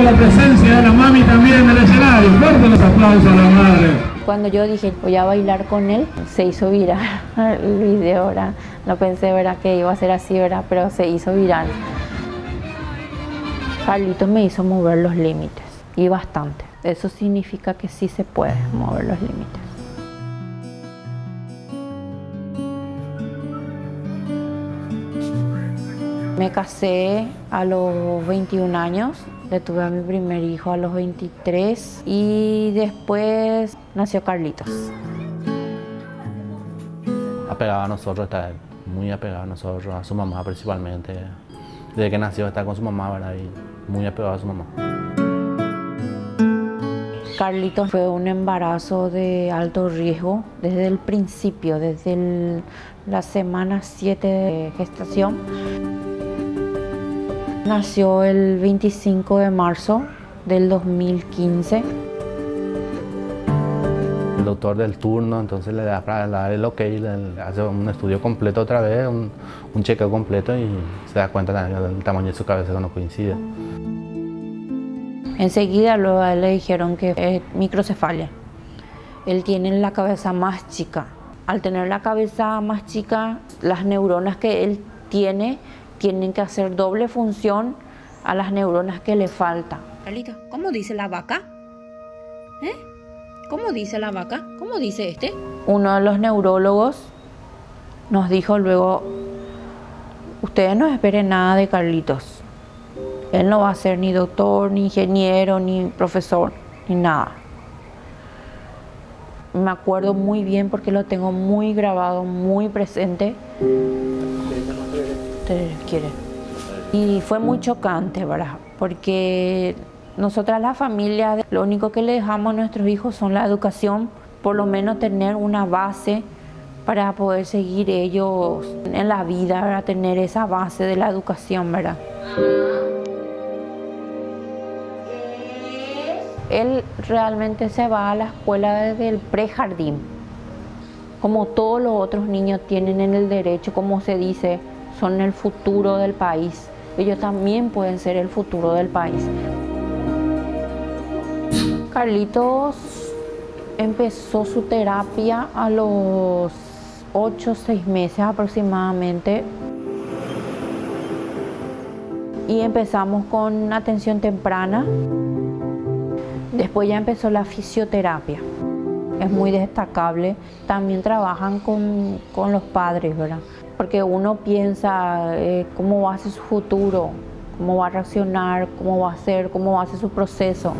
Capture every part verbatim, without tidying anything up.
con la presencia de la mami también en el escenario. Fuerte los aplausos a la madre. Cuando yo dije voy a bailar con él, se hizo viral el video, ¿verdad? No pensé, ¿verdad?, que iba a ser así, ¿verdad?, pero se hizo viral. Carlitos me hizo mover los límites, y bastante. Eso significa que sí se puede mover los límites. Me casé a los veintiún años, le tuve a mi primer hijo a los veintitrés y después nació Carlitos. Apegado a nosotros, está muy apegado a nosotros, a su mamá principalmente. Desde que nació está con su mamá, ¿verdad? Y muy apegado a su mamá. Carlitos fue un embarazo de alto riesgo desde el principio, desde el, la semana siete de gestación. Nació el veinticinco de marzo del dos mil quince. El doctor del turno entonces le da para dar el ok, le hace un estudio completo otra vez, un, un chequeo completo y se da cuenta del tamaño de su cabeza que no coincide. Enseguida luego a él le dijeron que es microcefalia. Él tiene la cabeza más chica. Al tener la cabeza más chica, las neuronas que él tiene tienen que hacer doble función a las neuronas que le faltan. Carlito, ¿cómo dice la vaca? ¿Eh? ¿Cómo dice la vaca? ¿Cómo dice este? Uno de los neurólogos nos dijo luego, ustedes no esperen nada de Carlitos. Él no va a ser ni doctor, ni ingeniero, ni profesor, ni nada. Me acuerdo muy bien porque lo tengo muy grabado, muy presente. Ustedes quieren. Y fue muy chocante, ¿verdad? Porque nosotras las familias, lo único que le dejamos a nuestros hijos son la educación, por lo menos tener una base para poder seguir ellos en la vida, ¿verdad? Tener esa base de la educación, ¿verdad? Él realmente se va a la escuela desde el prejardín. Como todos los otros niños tienen en el derecho, como se dice, son el futuro del país. Ellos también pueden ser el futuro del país. Carlitos empezó su terapia a los ocho o seis meses aproximadamente. Y empezamos con atención temprana. Después ya empezó la fisioterapia. Es muy destacable. También trabajan con, con los padres, ¿verdad? Porque uno piensa eh, cómo va a ser su futuro, cómo va a reaccionar, cómo va a ser, cómo va a ser su proceso.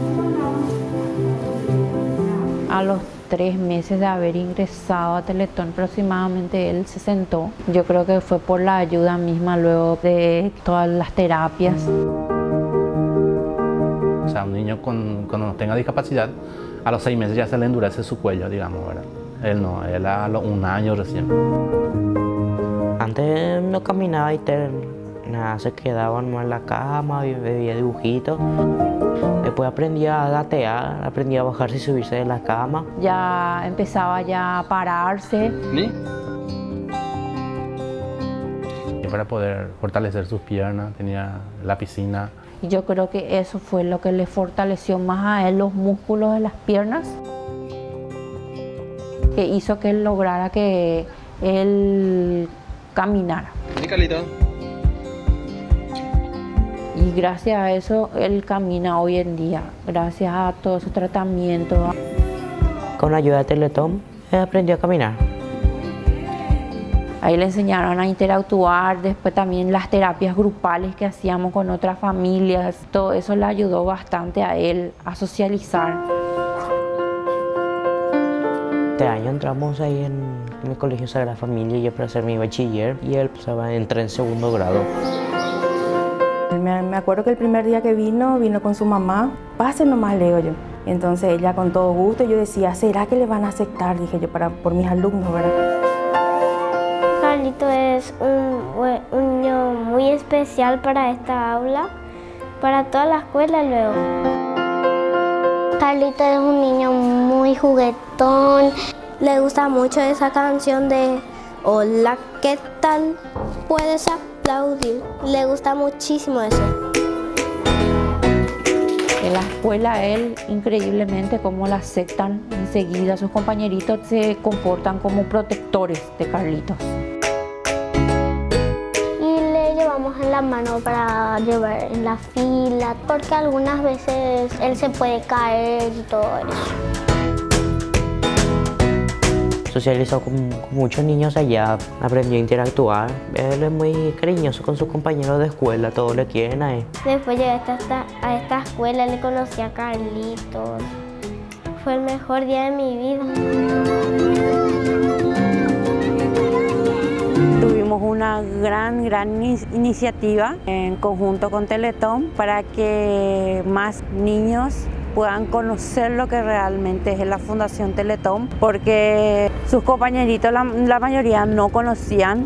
A los tres meses de haber ingresado a Teletón, aproximadamente él se sentó. Yo creo que fue por la ayuda misma luego de todas las terapias. O sea, un niño con, cuando tenga discapacidad, a los seis meses ya se le endurece su cuello, digamos, ¿verdad? Él no, él a los un año recién. Antes no caminaba y te, nada, se quedaba en la cama, veía dibujitos. Después aprendí a gatear, aprendí a bajarse y subirse de la cama. Ya empezaba ya a pararse. ¿Sí? Y para poder fortalecer sus piernas, tenía la piscina. Y yo creo que eso fue lo que le fortaleció más a él los músculos de las piernas, que hizo que él lograra que él caminara. ¿Sí, Carlito? Y gracias a eso él camina hoy en día, gracias a todo su tratamiento. Con la ayuda de Teletón, él aprendió a caminar. Ahí le enseñaron a interactuar, después también las terapias grupales que hacíamos con otras familias. Todo eso le ayudó bastante a él a socializar. Este año entramos ahí en, en el Colegio Sagrada Familia, yo para hacer mi bachiller y él pues, entré en segundo grado. Me, me acuerdo que el primer día que vino, vino con su mamá. Pase nomás, le digo yo. Y entonces ella con todo gusto, yo decía, ¿será que le van a aceptar? Dije yo, para, por mis alumnos, ¿verdad? Carlito es un, un niño muy especial para esta aula, para toda la escuela luego. Carlito es un niño muy juguetón, le gusta mucho esa canción de Hola, ¿qué tal? Puedes aplaudir, le gusta muchísimo eso. En la escuela él, increíblemente, cómo la aceptan enseguida. Sus compañeritos se comportan como protectores de Carlitos. Y le llevamos en la mano para llevar en la fila, porque algunas veces él se puede caer y todo eso. Socializó con, con muchos niños allá, aprendió a interactuar. Él es muy cariñoso con sus compañeros de escuela, todos le quieren a él. Después llegué a esta, a esta escuela, le conocí a Carlitos. Fue el mejor día de mi vida. Tuvimos una gran, gran iniciativa en conjunto con Teletón para que más niños puedan conocer lo que realmente es la Fundación Teletón, porque sus compañeritos, la, la mayoría no conocían.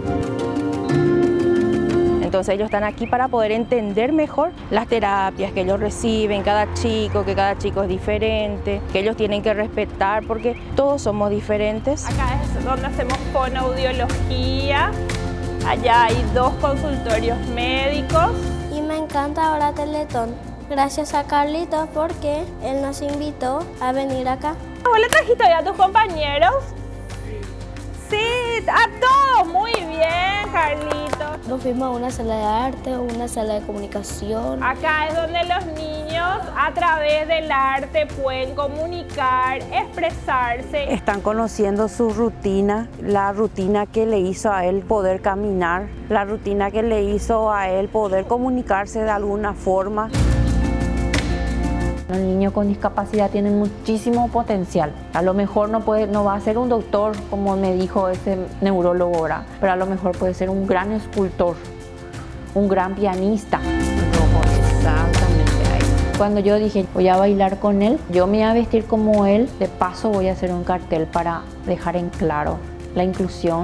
Entonces ellos están aquí para poder entender mejor las terapias que ellos reciben, cada chico, que cada chico es diferente, que ellos tienen que respetar porque todos somos diferentes. Acá es donde hacemos fonoaudiología, allá hay dos consultorios médicos. Y me encanta ahora Teletón. Gracias a Carlitos porque él nos invitó a venir acá. ¿Vos le trajiste hoy a tus compañeros? Sí, a todos. Muy bien, Carlitos. Nos fuimos a una sala de arte, una sala de comunicación. Acá es donde los niños a través del arte pueden comunicar, expresarse. Están conociendo su rutina, la rutina que le hizo a él poder caminar, la rutina que le hizo a él poder comunicarse de alguna forma. Los niños con discapacidad tienen muchísimo potencial. A lo mejor no, puede, no va a ser un doctor, como me dijo ese neurólogo ahora, pero a lo mejor puede ser un gran escultor, un gran pianista. Exactamente ahí. Cuando yo dije voy a bailar con él, yo me iba a vestir como él, de paso voy a hacer un cartel para dejar en claro la inclusión.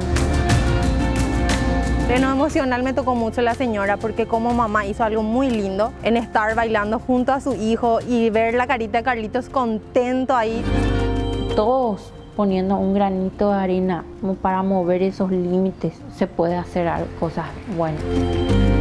En lo emocional me tocó mucho la señora porque como mamá hizo algo muy lindo en estar bailando junto a su hijo y ver la carita de Carlitos contento ahí. Todos poniendo un granito de arena para mover esos límites se puede hacer cosas buenas.